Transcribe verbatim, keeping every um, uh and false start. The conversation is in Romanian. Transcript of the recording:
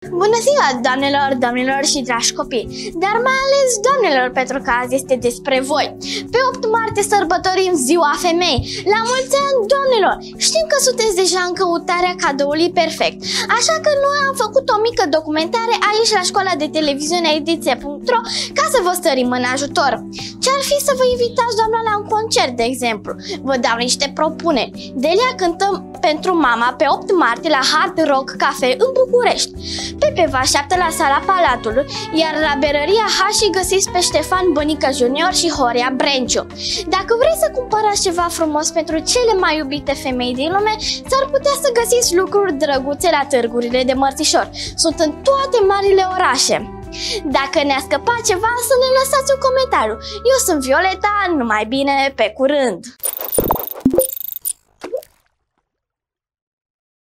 Bună ziua, doamnelor, domnilor și dragi copii, dar mai ales doamnelor, pentru că azi este despre voi. Pe opt martie sărbătorim Ziua Femei. La mulți ani, doamnelor! Știm că sunteți deja în căutarea cadoului perfect, așa că noi am făcut o mică documentare aici la școala de televiziune ediție punct ro ca să vă stărim în ajutor. Ce-ar fi să vă invitați, doamna, la un concert, de exemplu? Vă dau niște propuneri. Delia cântăm pentru mama pe opt martie la Hard Rock Cafe în București. Pepe vă așteaptă la Sala Palatului, iar la Berăria H găsiți pe Ștefan Bănică Junior și Horia Brenciu. Dacă vreți să cumpărați ceva frumos pentru cele mai iubite femei din lume, s-ar putea să găsiți lucruri drăguțe la târgurile de mărțișori. Sunt în toate marile orașe. Dacă ne-a scăpat ceva, să ne lăsați un comentariu. Eu sunt Violeta, numai bine, pe curând!